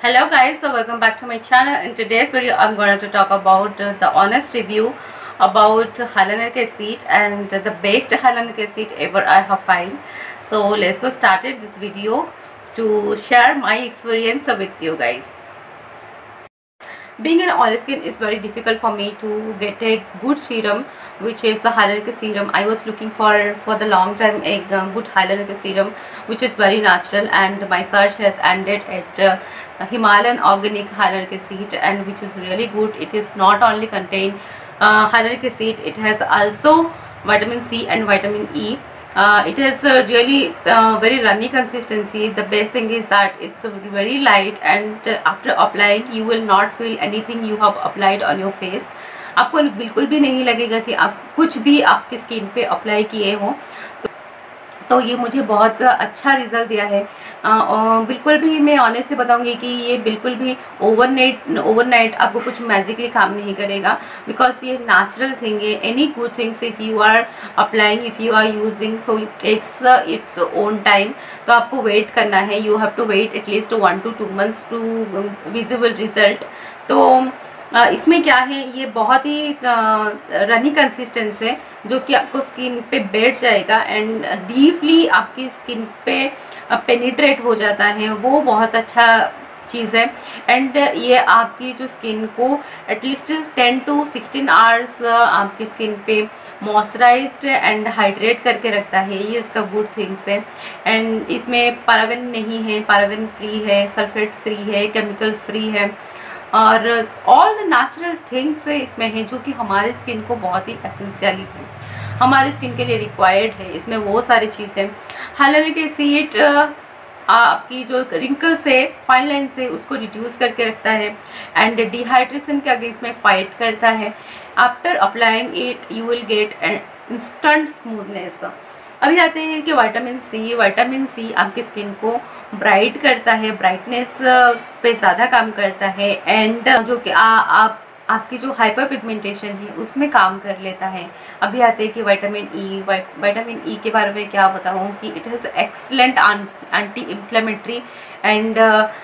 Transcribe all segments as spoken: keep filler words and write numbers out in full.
Hello guys, so welcome back to my channel. In today's video I'm going to talk about uh, the honest review about hyaluronic acid and the best hyaluronic acid ever I have found. So let's go started this video to share my experience with you guys. Being an oily skin is very difficult for me to get a good serum, which is the hyaluronic serum. I was looking for for the long time a uh, good hyaluronic serum which is very natural, and my search has ended at uh, Himalayan organic hyaluronic acid, and which is really good. It is not only contain uh, hyaluronic acid, it has also vitamin C and vitamin E. Uh, it has a really uh, very runny consistency. The best thing is that it's very light, and uh, after applying you will not feel anything you have applied on your face. आपको बिल्कुल भी नहीं लगेगा कि आप कुछ भी आपकी स्किन पे अप्लाई किए हो। तो ये मुझे बहुत अच्छा रिजल्ट दिया है। आ, बिल्कुल भी मैं ऑनेस्टली बताऊंगी कि ये बिल्कुल भी ओवरनाइट ओवरनाइट आपको कुछ मैजिकली काम नहीं करेगा, बिकॉज ये नेचुरल थिंग है। Any good things if you are applying, if you are using, so it takes its own time. तो आपको वेट करना है, you have to wait at least one to two months to visible result. तो इसमें क्या है, ये बहुत ही रनी कंसिस्टेंस है जो कि आपको स्किन पे बैठ जाएगा एंड डीपली आपकी स्किन पे पेनिट्रेट हो जाता है। वो बहुत अच्छा चीज़ है। एंड ये आपकी जो स्किन को at least ten to sixteen hours आपकी स्किन पे मॉइस्चराइज्ड एंड हाइड्रेट करके रखता है। ये इसका गुड थिंग्स है। एंड इसमें पैराबेन नहीं है, पैराबेन फ्री है, सल्फेट फ्री है, केमिकल फ्री है, और ऑल द नेचुरल थिंग्स इसमें हैं जो कि हमारे स्किन को बहुत ही एसेंशियल है, हमारी स्किन के लिए रिक्वायर्ड है। इसमें वो सारी चीज़ें हाइलुरोनिक एसिड आपकी जो रिंकल्स है, फाइन लाइन्स है, उसको रिड्यूस करके रखता है एंड डिहाइड्रेशन के अगेंस्ट में फाइट करता है। After applying it you will get an instant smoothness. अभी आते हैं कि विटामिन सी विटामिन सी आपकी स्किन को ब्राइट करता है, ब्राइटनेस पे ज़्यादा काम करता है एंड जो कि आप आपकी जो हाइपर पिगमेंटेशन है उसमें काम कर लेता है। अभी आते हैं कि विटामिन ई विटामिन ई के बारे में क्या बताऊँ कि it has excellent anti inflammatory and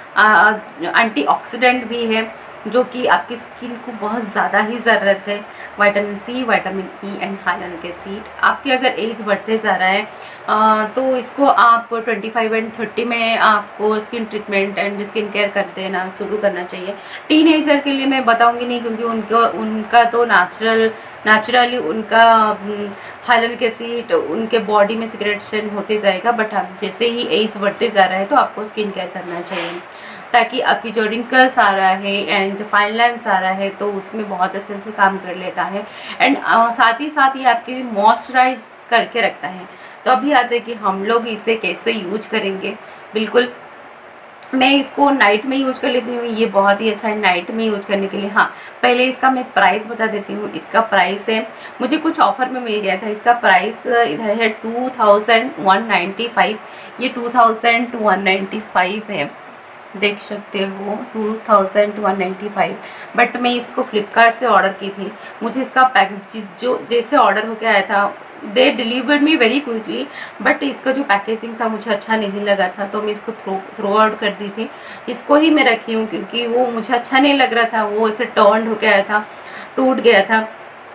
anti oxidant भी है, जो कि आपकी स्किन को बहुत ज़्यादा ही ज़रूरत है। Vitamin C, vitamin E and hyaluronic acid. आपकी अगर एज बढ़ते जा रहा है आ, तो इसको आप पच्चीस एंड तीस में आपको skin treatment and skin care कर देना शुरू करना चाहिए। टीनेजर के लिए मैं बताऊंगी नहीं, क्योंकि उनको उनका तो नेचुरल नेचुरली उनका हाइलुरोनिक एसिड उनके बॉडी में सिक्रेशन होते जाएगा। बट आप जैसे ही एज बढ़ते जा रहा है तो आपको स्किन केयर करना चाहिए, ताकि आपकी जो रिंकल्स आ रहा है एंड फाइन लाइन्स आ रहा है तो उसमें बहुत अच्छे से काम कर लेता है। एंड साथ ही साथ ये आपकी मॉइस्चराइज करके रखता है। तो अभी आते हैं कि हम लोग इसे कैसे यूज करेंगे। बिल्कुल मैं इसको नाइट में यूज कर लेती हूँ, ये बहुत ही अच्छा है नाइट में यूज करने के लिए। हाँ, पहले इसका मैं प्राइस बता देती हूँ। इसका प्राइस है, मुझे कुछ ऑफर में मिल गया था, इसका प्राइस इधर है two thousand one ninety five. ये two thousand one ninety five है, देख सकते हो, two thousand one ninety five. But मैं इसको फ्लिपकार्ट से ऑर्डर की थी। मुझे इसका पैकेज जो जैसे ऑर्डर होके आया था, they delivered me very quickly, but इसका जो पैकेजिंग था मुझे अच्छा नहीं लगा था, तो मैं इसको थ्रो थ्रो आउट कर दी थी। इसको ही मैं रखी हूँ क्योंकि वो मुझे अच्छा नहीं लग रहा था, वो ऐसे टर्न होके आया था, टूट गया था।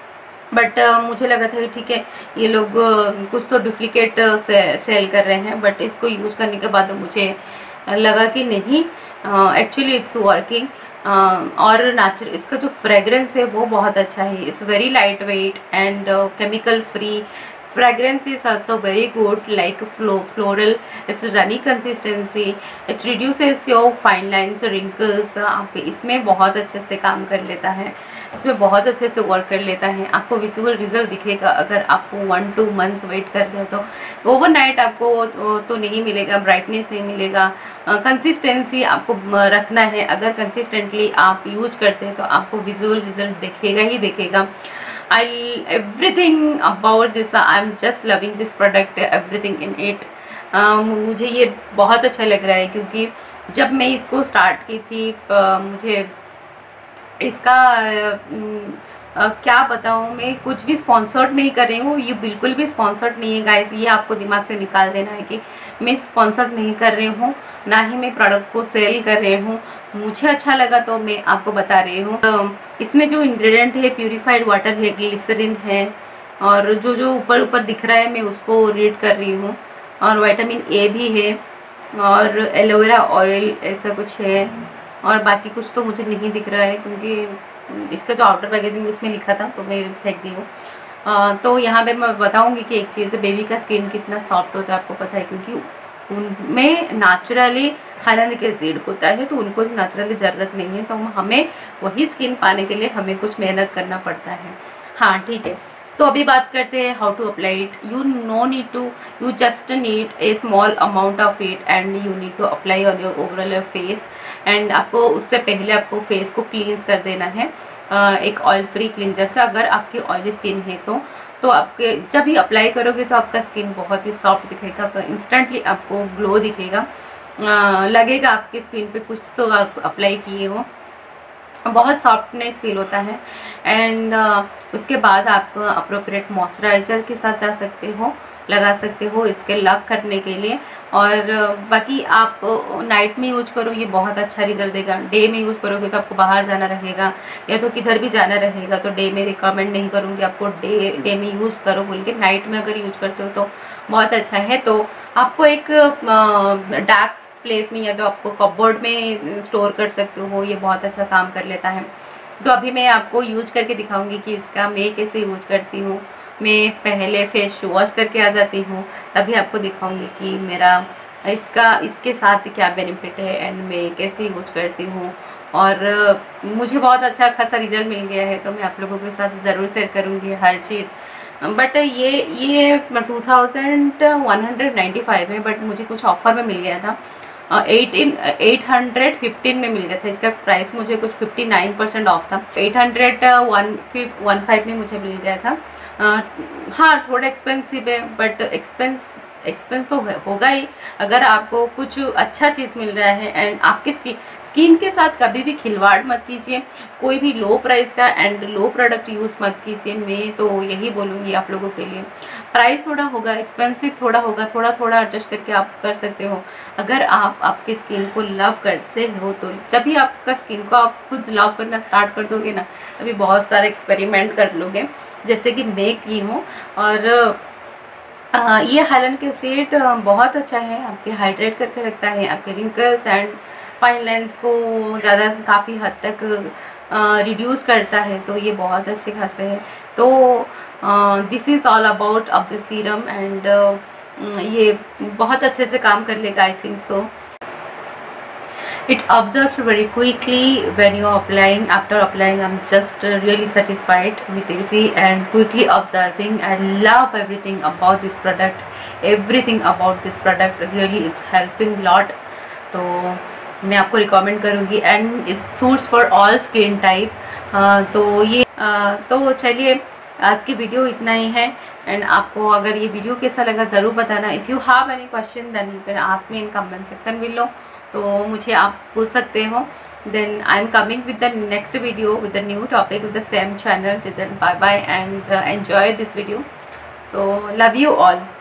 बट uh, मुझे लगा था कि ठीक है, ये लोग uh, कुछ तो डुप्लीकेट uh, से, सेल कर रहे हैं। बट इसको यूज़ करने के बाद मुझे लगा कि नहीं, एक्चुअली इट्स वर्किंग। और नेचुरल इसका जो फ्रेगरेंस है वो बहुत अच्छा है। It's very light weight and chemical free. Fragrance is also very good, like flo floral. It's runny consistency, it's reduces your fine lines, wrinkles. आप इसमें बहुत अच्छे से काम कर लेता है, इसमें बहुत अच्छे से वर्क कर लेता है। आपको विजुअल रिजल्ट दिखेगा अगर आपको वन टू मंथ्स वेट कर रहे हो तो। ओवरनाइट आपको तो नहीं मिलेगा, ब्राइटनेस नहीं मिलेगा, कंसिस्टेंसी आपको रखना है। अगर कंसिस्टेंटली आप यूज करते हैं तो आपको विजुअल रिजल्ट दिखेगा ही दिखेगा। I everything about this, I am just loving this product, everything in it. मुझे ये बहुत अच्छा लग रहा है, क्योंकि जब मैं इसको स्टार्ट की थी uh, मुझे इसका आ, क्या बताऊँ मैं, कुछ भी स्पॉन्सर्ड नहीं कर रही हूँ, ये बिल्कुल भी स्पॉन्सर्ड नहीं है गाइस। ये आपको दिमाग से निकाल देना है कि मैं स्पॉन्सर्ड नहीं कर रही हूँ, ना ही मैं प्रोडक्ट को सेल कर रही हूँ। मुझे अच्छा लगा तो मैं आपको बता रही हूँ। तो इसमें जो इंग्रेडिएंट है प्यूरिफाइड वाटर है, ग्लिसरीन है, और जो जो ऊपर ऊपर दिख रहा है मैं उसको रीड कर रही हूँ। और विटामिन ए भी है और एलोवेरा ऑयल ऐसा कुछ है, और बाकी कुछ तो मुझे नहीं दिख रहा है क्योंकि इसका जो आउटर पैकेजिंग उसमें लिखा था तो मैं फेंक दी हूँ। अ, तो यहाँ पे मैं बताऊँगी कि एक चीज़, बेबी का स्किन कितना सॉफ्ट होता है आपको पता है, क्योंकि उनमें नेचुरली हाइलोनिक एसिड होता है, तो उनको नेचुरली ज़रूरत नहीं है, तो हमें वही स्किन पाने के लिए हमें कुछ मेहनत करना पड़ता है। हाँ ठीक है, तो अभी बात करते हैं how to apply it. You no need to, you just need a small amount of it and you need to apply on your overall your face. And आपको उससे पहले आपको फेस को क्लींस कर देना है एक ऑयल फ्री क्लींजर से। अगर आपकी ऑयली स्किन है तो तो आपके जब भी अप्लाई करोगे तो आपका स्किन बहुत ही सॉफ्ट दिखेगा, इंस्टेंटली आपको ग्लो दिखेगा, आ, लगेगा आपकी स्किन पे कुछ तो आप अप्लाई किए हो, बहुत सॉफ्टनेस फील होता है। एंड uh, उसके बाद आप अप्रोप्रिएट मॉइस्चराइज़र के साथ जा सकते हो, लगा सकते हो इसके लक करने के लिए। और uh, बाकी आप नाइट में यूज करो, ये बहुत अच्छा रिजल्ट देगा। डे में यूज़ करोगे तो आपको बाहर जाना रहेगा या तो किधर भी जाना रहेगा, तो डे में रिकमेंड नहीं करूँगी आपको डे डे में यूज़ करो बोल के। नाइट में अगर यूज करते हो तो बहुत अच्छा है। तो आपको एक डार्क प्लेस में या तो आपको कपबोर्ड में स्टोर कर सकते हो, ये बहुत अच्छा काम कर लेता है। तो अभी मैं आपको यूज करके दिखाऊंगी कि इसका मैं कैसे यूज करती हूँ। मैं पहले फेस वॉश करके आ जाती हूँ, तभी आपको दिखाऊंगी कि मेरा इसका इसके साथ क्या बेनिफिट है एंड मैं कैसे यूज करती हूँ। और मुझे बहुत अच्छा खासा रिजल्ट मिल गया है, तो मैं आप लोगों के साथ ज़रूर शेयर करूँगी हर चीज़। बट ये ये two thousand one hundred ninety five है, बट मुझे कुछ ऑफर में मिल गया था, एटीन एट हंड्रेड फिफ्टीन में मिल गया था। इसका प्राइस मुझे कुछ फिफ्टी नाइन परसेंट ऑफ था, eight hundred one fif one five में मुझे मिल गया था। uh, हाँ थोड़ा एक्सपेंसिव है, बट एक्सपेंस एक्सपेंस तो होगा ही अगर आपको कुछ अच्छा चीज़ मिल रहा है। एंड आपके स्किन के साथ कभी भी खिलवाड़ मत कीजिए, कोई भी लो प्राइस का एंड लो प्रोडक्ट यूज़ मत कीजिए। मैं तो यही बोलूँगी आप लोगों के लिए। प्राइस थोड़ा होगा, एक्सपेंसिव थोड़ा होगा, थोड़ा थोड़ा एडजस्ट करके आप कर सकते हो। अगर आप आपके स्किन को लव करते हो तो जब भी आपका स्किन को आप खुद लव करना स्टार्ट कर दोगे ना, तभी बहुत सारे एक्सपेरिमेंट कर लोगे, जैसे कि मैं की हूँ। और आ, ये हाइलोनिक एसिड बहुत अच्छा है, आपके हाइड्रेट करके रखता है, आपके रिंकल्स एंड फाइन लाइंस को ज़्यादा काफ़ी हद तक रिड्यूस करता है, तो ये बहुत अच्छे खासे है। तो this is all about of the serum and ये बहुत अच्छे से काम कर लेगा, I think so. It absorbs very quickly when you are applying. After applying, I'm just uh, really satisfied with it and quickly absorbing. I love everything about this product. Everything about this product really it's helping lot. तो मैं आपको recommend करूँगी and it suits for all skin type. तो ये uh, तो चलिए आज की वीडियो इतना ही है। एंड आपको अगर ये वीडियो कैसा लगा ज़रूर बताना। If you have any question then you can ask me in comment section below, तो मुझे आप पूछ सकते हो। Then I am coming with the next video with the new topic with the same channel. Then bye bye and enjoy this video. So love you all.